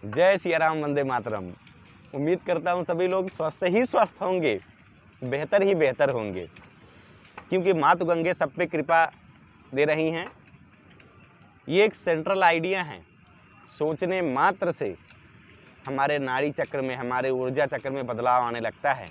जय सिया राम, वंदे मातरम। उम्मीद करता हूँ सभी लोग स्वस्थ ही स्वस्थ होंगे, बेहतर ही बेहतर होंगे, क्योंकि मातु गंगे सब पे कृपा दे रही हैं। ये एक सेंट्रल आइडिया है। सोचने मात्र से हमारे नाड़ी चक्र में, हमारे ऊर्जा चक्र में बदलाव आने लगता है।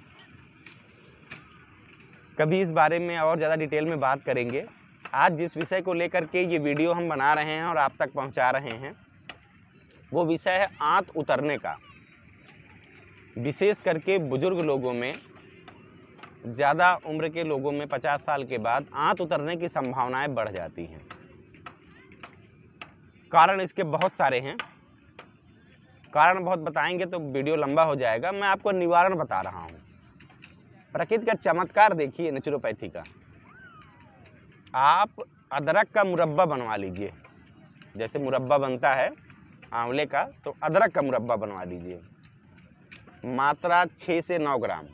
कभी इस बारे में और ज़्यादा डिटेल में बात करेंगे। आज जिस विषय को लेकर के ये वीडियो हम बना रहे हैं और आप तक पहुंचा रहे हैं, वो विषय है आंत उतरने का। विशेष करके बुजुर्ग लोगों में, ज़्यादा उम्र के लोगों में 50 साल के बाद आंत उतरने की संभावनाएं बढ़ जाती हैं। कारण इसके बहुत सारे हैं। कारण बहुत बताएंगे तो वीडियो लंबा हो जाएगा। मैं आपको निवारण बता रहा हूँ। प्रकृति का चमत्कार देखिए, नेचुरोपैथी का। आप अदरक का मुरब्बा बनवा लीजिए। जैसे मुरब्बा बनता है आंवले का, तो अदरक का मुरब्बा बनवा लीजिए। मात्रा 6 से 9 ग्राम।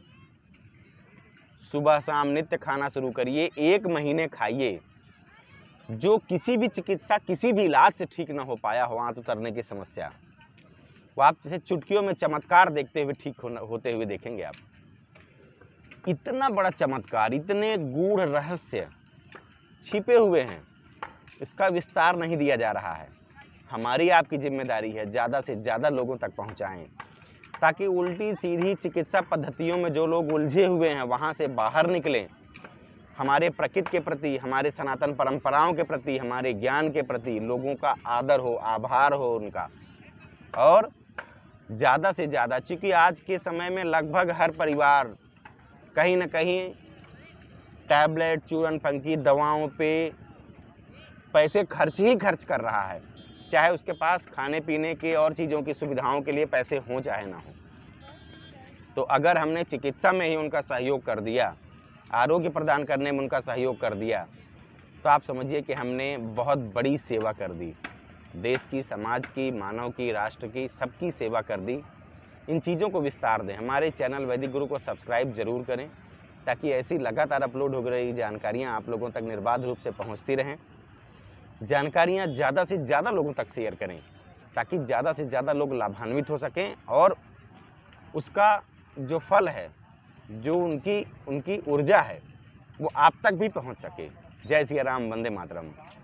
सुबह शाम नित्य खाना शुरू करिए। 1 महीने खाइए। जो किसी भी चिकित्सा, किसी भी इलाज से ठीक ना हो पाया हो आंत उतरने की समस्या, वो आप जैसे चुटकियों में चमत्कार देखते हुए ठीक होते हुए देखेंगे आप। इतना बड़ा चमत्कार, इतने गूढ़ रहस्य छिपे हुए हैं, इसका विस्तार नहीं दिया जा रहा है। हमारी आपकी जिम्मेदारी है ज़्यादा से ज़्यादा लोगों तक पहुंचाएं, ताकि उल्टी सीधी चिकित्सा पद्धतियों में जो लोग उलझे हुए हैं वहां से बाहर निकलें। हमारे प्रकृति के प्रति, हमारे सनातन परंपराओं के प्रति, हमारे ज्ञान के प्रति लोगों का आदर हो, आभार हो उनका। और ज़्यादा से ज़्यादा, चूँकि आज के समय में लगभग हर परिवार कहीं ना कहीं टैबलेट, चूरन फंकी, दवाओं पे पैसे खर्च ही खर्च कर रहा है, चाहे उसके पास खाने पीने के और चीज़ों की सुविधाओं के लिए पैसे हों चाहे ना हो। तो अगर हमने चिकित्सा में ही उनका सहयोग कर दिया, आरोग्य प्रदान करने में उनका सहयोग कर दिया, तो आप समझिए कि हमने बहुत बड़ी सेवा कर दी। देश की, समाज की, मानव की, राष्ट्र की, सबकी सेवा कर दी। इन चीज़ों को विस्तार दें। हमारे चैनल वैदिक गुरु को सब्सक्राइब जरूर करें, ताकि ऐसी लगातार अपलोड हो रही जानकारियाँ आप लोगों तक निर्बाध रूप से पहुँचती रहें। जानकारियाँ ज़्यादा से ज़्यादा लोगों तक शेयर करें, ताकि ज़्यादा से ज़्यादा लोग लाभान्वित हो सकें और उसका जो फल है, जो उनकी ऊर्जा है, वो आप तक भी पहुंच सके। जय सिया राम, वंदे मातरम।